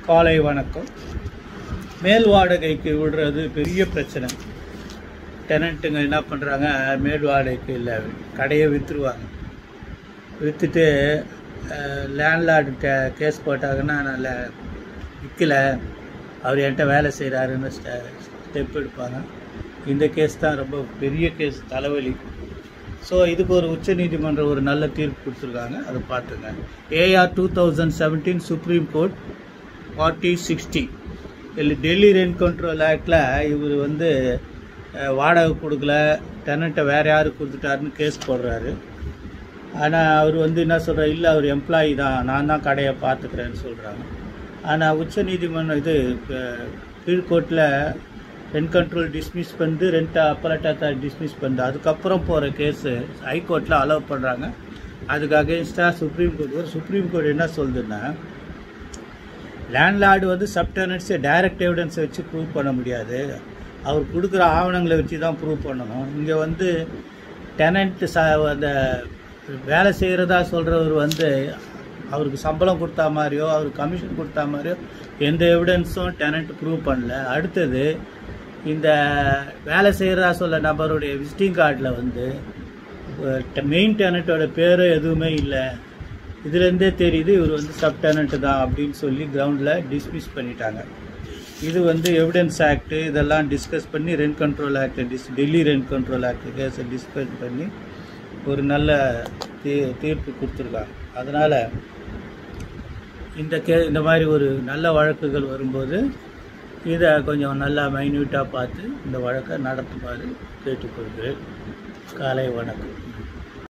காலை வணக்கம். மேல் வாடகைக்கு விடுறது பெரிய பிரச்சனை. டெனண்ட்டுங்க என்ன பண்ணுறாங்க, மேல் வாடகைக்கு இல்லை, கடையை விற்றுருவாங்க. விற்றுட்டு லேண்ட்லார்டு கேஸ் போட்டாங்கன்னா நான் விற்கலை, அவர் என்கிட்ட வேலை செய்கிறாருன்னு ஸ்டெப் எடுப்பாங்க. இந்த கேஸ் தான் ரொம்ப பெரிய கேஸ், தலைவலி. ஸோ இதுக்கு ஒரு உச்சநீதிமன்றம் ஒரு நல்ல தீர்ப்பு கொடுத்துருக்காங்க, அதை பார்த்துங்க. AR 2017 supreme court 4060 Delhi rent control ஆக்டில் இவர் வாடகை கொடுக்கல, டெனண்ட்டை வேறு யாருக்கு கொடுத்துட்டாருன்னு கேஸ் போடுறாரு. ஆனால் அவர் என்ன சொல்கிறார், இல்லை அவர் எம்ப்ளாயி தான், நான் தான் கடையை பார்த்துக்கிறேன்னு சொல்கிறாங்க. ஆனால் உச்சநீதிமன்றம் கீழ்கோர்ட்டில் ரெண்ட் கண்ட்ரோல் டிஸ்மிஸ் பண்ணி ரெண்ட் அப்பலட் அத்தாரிட்டி டிஸ்மிஸ் பண்ணு, அதுக்கப்புறம் போகிற கேஸு ஹைகோர்ட்டில் அலோவ் பண்ணுறாங்க. அதுக்கு அகேன்ஸ்டாக சுப்ரீம் கோர்ட் என்ன சொல்லுதுன்னா, லேண்ட்லார்டு சப்டெனன்ட்ஸை டைரக்ட் எவிடன்ஸை வச்சு ப்ரூவ் பண்ண முடியாது, அவர் கொடுக்குற ஆவணங்களை வச்சு தான் ப்ரூவ் பண்ணணும். இங்கே டெனண்ட் அந்த வேலை செய்கிறதா சொல்கிறவர் அவருக்கு சம்பளம் கொடுத்தா மாதிரியோ அவருக்கு கமிஷன் கொடுத்தா மாதிரியோ எந்த எவிடன்ஸும் டெனண்ட் ப்ரூவ் பண்ணல. அடுத்தது இந்த வேலை செய்கிறதா சொல்ல நபருடைய விசிட்டிங் கார்டில் மெயின் டெனண்ட்டோட பேர் எதுவுமே இல்லை. இதுலேருந்தே தெரியுது இவர் சப் டெனண்ட்டு தான் அப்படின்னு சொல்லி கிரவுண்டில் டிஸ்மிஸ் பண்ணிட்டாங்க. இது எவிடன்ஸ் ஆக்டு இதெல்லாம் டிஸ்கஸ் பண்ணி rent control act Delhi rent control act கேஸை டிஸ்கஸ் பண்ணி ஒரு நல்ல தீர்ப்பு கொடுத்துருக்காங்க. அதனால் இந்த மாதிரி ஒரு நல்ல வழக்குகள் வரும்போது இதை கொஞ்சம் நல்லா மைன்யூட்டாக பார்த்து இந்த வழக்கை நடத்துமாறு கேட்டுக்கொள்கிறேன். காலை வணக்கம்.